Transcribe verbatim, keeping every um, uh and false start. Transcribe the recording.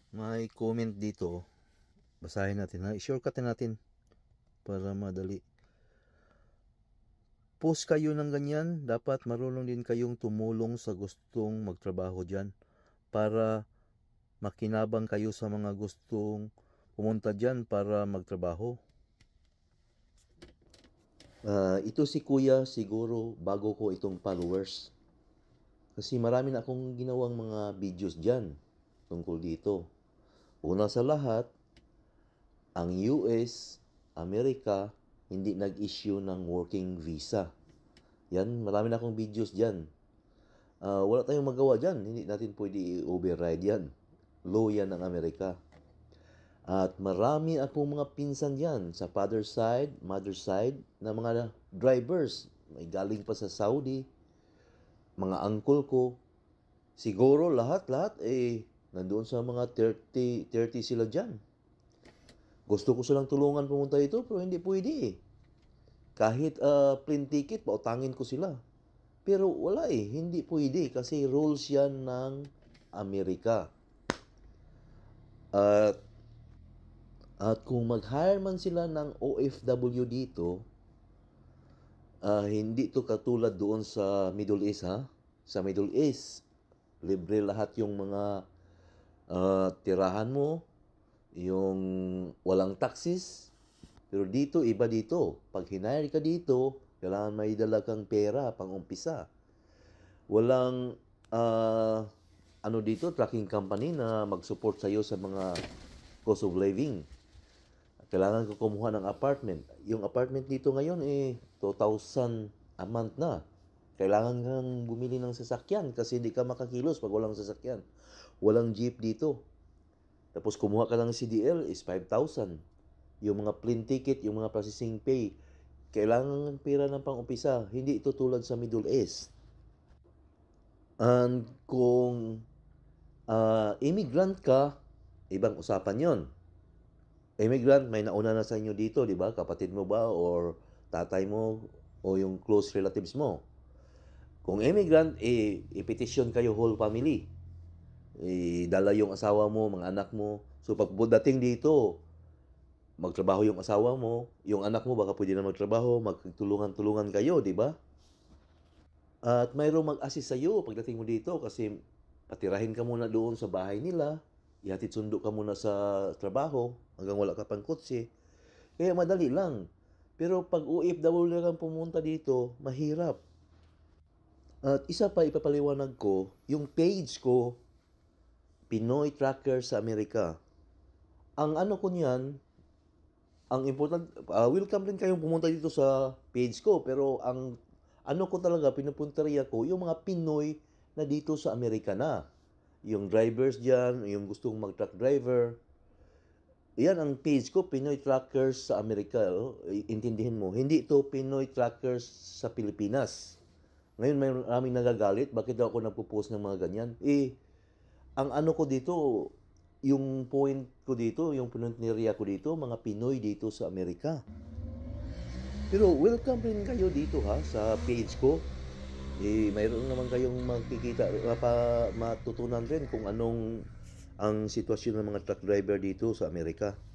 May comment dito. Basahin natin ha. I-shortcut natin para madali. Post kayo ng ganyan, dapat marunong din kayong tumulong sa gustong magtrabaho dyan para makinabang kayo sa mga gustong pumunta dyan para magtrabaho. Uh, ito si Kuya, siguro bago ko itong followers. Kasi marami na akong ginawang mga videos dyan tungkol dito. Una sa lahat, ang U S, Amerika, hindi nag-issue ng working visa. Yan, marami na akong videos dyan. Uh, wala tayong magawa dyan. Hindi natin pwede i-override yan. Law yan ng Amerika. At marami akong mga pinsan dyan sa father side, mother side, na mga drivers. May galing pa sa Saudi, mga uncle ko. Siguro lahat-lahat eh, nandoon sa mga thirty, thirty sila dyan. Gusto ko silang tulungan pumunta dito, pero hindi pwede eh. Kahit uh, plane ticket, pautangin ko sila. Pero wala eh, hindi pwede kasi rules yan ng Amerika. At, at kung mag-hire man sila ng O F W dito, uh, hindi to katulad doon sa Middle East ha. Sa Middle East, libre lahat yung mga uh, tirahan mo, yung walang taxes. Pero dito, iba dito. Pag hinire ka dito, kailangan may dala kang pera pang umpisa. Walang uh, ano dito, tracking company na mag-support sa iyo sa mga cost of living. Kailangan ko kumuha ng apartment. Yung apartment dito ngayon eh two thousand a month na. Kailangan kang bumili ng sasakyan kasi hindi ka makakilos pag walang sasakyan. Walang jeep dito. Tapos kumuha ka ng C D L is five thousand. Yung mga plane ticket, yung mga processing pay, kailangan ng pera ng pang-umpisa. Hindi ito tulad sa Middle East. And kung uh, immigrant ka, ibang usapan yon. Immigrant, may nauna na sa inyo dito, di ba? Kapatid mo ba or tatay mo o yung close relatives mo. Kung immigrant, eh, i-petition kayo whole family. Idala yung asawa mo, mga anak mo. So pagdating dito, magtrabaho yung asawa mo, yung anak mo baka pwede na magtrabaho, magtulungan-tulungan kayo, di ba? At mayroong mag-assist sa iyo pagdating mo dito kasi patirahin ka muna doon sa bahay nila, ihatid sundo ka muna sa trabaho hanggang wala ka pang kotse. Kaya madali lang. Pero pag O F W kang pumunta dito, mahirap. At isa pa ipapaliwanag ko, yung page ko, Pinoy Tracker sa Amerika. Ang ano ko niyan, ang important, uh, welcome din kayong pumunta dito sa page ko, pero ang ano ko talaga, pinupunteriya ko, yung mga Pinoy na dito sa Amerika na. Yung drivers dyan, yung gustong mag-truck driver. Yan ang page ko, Pinoy Truckers sa Amerika. Oh. Intindihin mo, hindi ito Pinoy Truckers sa Pilipinas. Ngayon may maraming nagagalit, bakit daw ako nagpo-post ng mga ganyan? Eh, ang ano ko dito, yung point ko dito, yung pinunteriya ko dito, mga Pinoy dito sa Amerika. Pero welcome rin kayo dito ha, sa page ko. Eh, mayroon naman kayong makikita, mapa, matutunan rin kung anong ang sitwasyon ng mga truck driver dito sa Amerika.